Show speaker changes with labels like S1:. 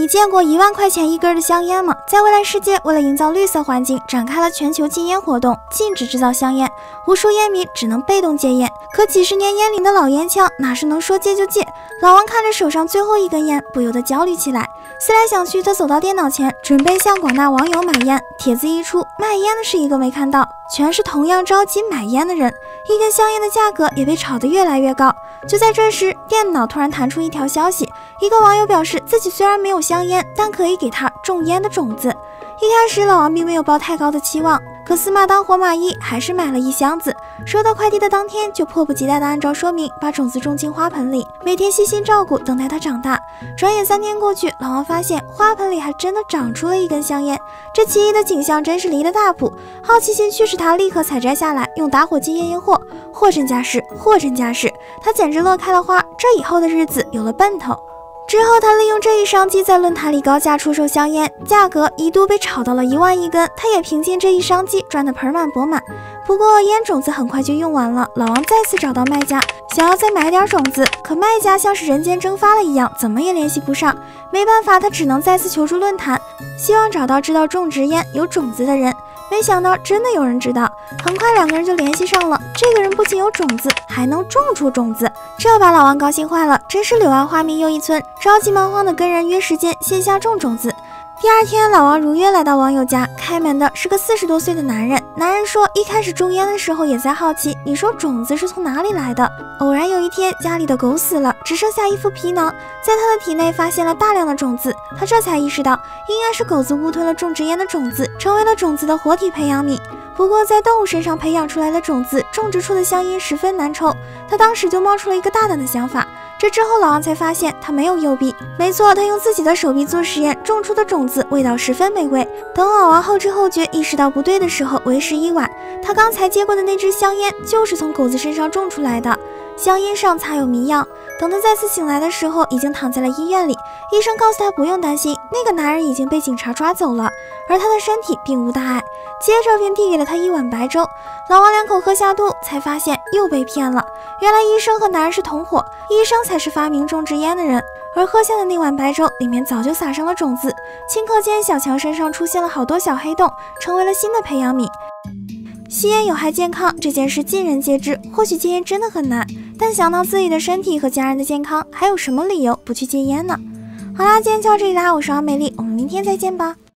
S1: 你见过1万块钱一根的香烟吗？在未来世界，为了营造绿色环境，展开了全球禁烟活动，禁止制造香烟，无数烟民只能被动戒烟。可几十年烟龄的老烟枪哪是能说戒就戒？老王看着手上最后一根烟，不由得焦虑起来。思来想去，他走到电脑前，准备向广大网友买烟。帖子一出，卖烟的是一个没看到，全是同样着急买烟的人。一根香烟的价格也被炒得越来越高。就在这时，电脑突然弹出一条消息，一个网友表示自己虽然没有香烟，但可以给他种烟的种子。一开始老王并没有抱太高的期望，可死马当活马医，还是买了一箱子。收到快递的当天，就迫不及待地按照说明把种子种进花盆里，每天细心照顾，等待它长大。转眼3天过去，老王发现花盆里还真的长出了一根香烟。这奇异的景象真是离了大谱，好奇心驱使他立刻采摘下来，用打火机验验货。货真价实，货真价实，他简直乐开了花。这以后的日子有了奔头。之后，他利用这一商机在论坛里高价出售香烟，价格一度被炒到了1万一根。他也凭借这一商机赚得盆满钵满。不过烟种子很快就用完了，老王再次找到卖家，想要再买点种子，可卖家像是人间蒸发了一样，怎么也联系不上。没办法，他只能再次求助论坛，希望找到知道种植烟有种子的人。没想到真的有人知道，很快2个人就联系上了。这个人不仅有种子，还能种出种子，这把老王高兴坏了，真是柳暗花明又一村，着急忙慌的跟人约时间线下种种子。第2天，老王如约来到网友家，开门的是个40多岁的男人。男人说，一开始种烟的时候也在好奇，你说种子是从哪里来的？偶然有一天，家里的狗死了，只剩下一副皮囊，在他的体内发现了大量的种子，他这才意识到，应该是狗子误吞了种植烟的种子，成为了种子的活体培养皿。不过在动物身上培养出来的种子，种植出的香烟十分难抽。他当时就冒出了一个大胆的想法。这之后，老王才发现他没有右臂。没错，他用自己的手臂做实验，种出的种子味道十分美味。等老王后知后觉，意识到不对的时候，为时已晚。他刚才接过的那支香烟，就是从狗子身上种出来的。香烟上擦有迷药。等他再次醒来的时候，已经躺在了医院里。医生告诉他不用担心，那个男人已经被警察抓走了，而他的身体并无大碍。接着便递给了他一碗白粥。老王2口喝下肚，才发现又被骗了。原来医生和男人是同伙，医生才是发明种植烟的人，而喝下的那碗白粥里面早就撒上了种子。顷刻间，小强身上出现了好多小黑洞，成为了新的培养皿。吸烟有害健康这件事尽人皆知，或许戒烟真的很难，但想到自己的身体和家人的健康，还有什么理由不去戒烟呢？好啦，今天就到这里啦，我是王美丽，我们明天再见吧。